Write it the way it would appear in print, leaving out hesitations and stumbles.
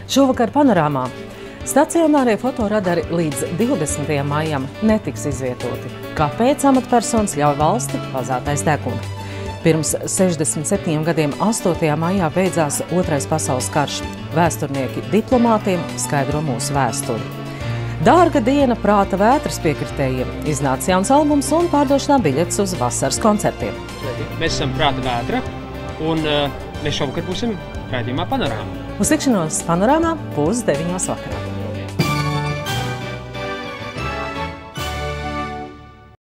Šovakar panorāmā. Stacionārie fotoradari līdz 20. maijam netiks izvietoti. Kāpēc amatpersonas ļauj valsti vazātais deguna? Pirms 67 gadiem 8. maijā beidzās Otrais pasaules karš. Vēsturnieki diplomātiem skaidro mūsu vēsturi. Dārga diena prāta vētras piekritējiem. Iznāca jauns albums un pārdošanā biļetes uz vasaras koncertiem. Mēs esam Prāta vētra un mēs šovakar būsim raidījumā Panorāma. Uz tikšanos Panorāmā 8:30 vakarā.